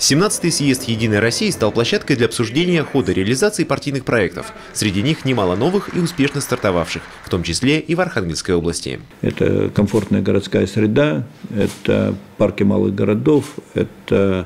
17-й съезд «Единой России» стал площадкой для обсуждения хода реализации партийных проектов. Среди них немало новых и успешно стартовавших, в том числе и в Архангельской области. Это комфортная городская среда, это парки малых городов, это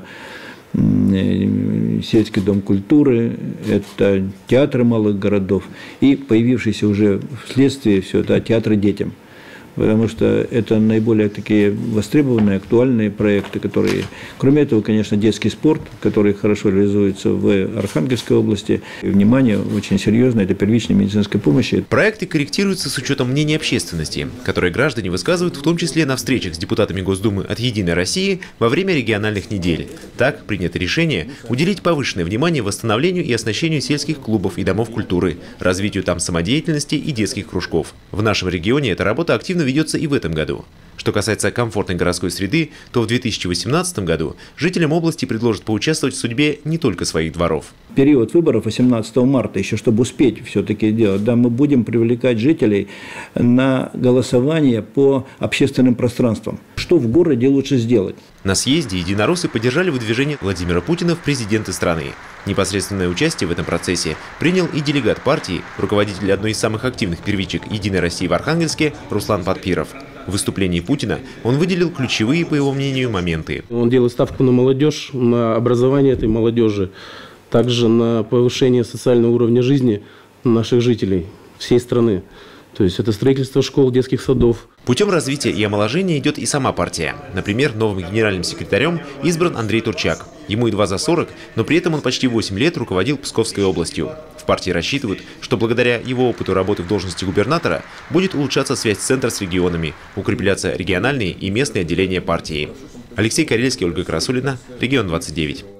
сельский дом культуры, это театры малых городов и появившиеся уже вследствие все это театры детям. Потому что это наиболее такие востребованные, актуальные проекты, которые... Кроме этого, конечно, детский спорт, который хорошо реализуется в Архангельской области. И внимание очень серьезное, это первичная медицинская помощь. Проекты корректируются с учетом мнений общественности, которые граждане высказывают в том числе на встречах с депутатами Госдумы от «Единой России» во время региональных недель. Так принято решение уделить повышенное внимание восстановлению и оснащению сельских клубов и домов культуры, развитию там самодеятельности и детских кружков. В нашем регионе эта работа активно ведется и в этом году. Что касается комфортной городской среды, то в 2018 году жителям области предложат поучаствовать в судьбе не только своих дворов. Период выборов 18 марта, еще чтобы успеть все-таки делать, да, мы будем привлекать жителей на голосование по общественным пространствам. Что в городе лучше сделать? На съезде единороссы поддержали выдвижение Владимира Путина в президенты страны. Непосредственное участие в этом процессе принял и делегат партии, руководитель одной из самых активных первичек «Единой России» в Архангельске Руслан Подпиров. В выступлении Путина он выделил ключевые, по его мнению, моменты. Он делает ставку на молодежь, на образование этой молодежи, также на повышение социального уровня жизни наших жителей всей страны. То есть это строительство школ, детских садов. Путем развития и омоложения идет и сама партия. Например, новым генеральным секретарем избран Андрей Турчак. Ему едва за 40, но при этом он почти 8 лет руководил Псковской областью. В партии рассчитывают, что благодаря его опыту работы в должности губернатора будет улучшаться связь центра с регионами, укрепляться региональные и местные отделения партии. Алексей Карельский, Ольга Красулина, Регион 29.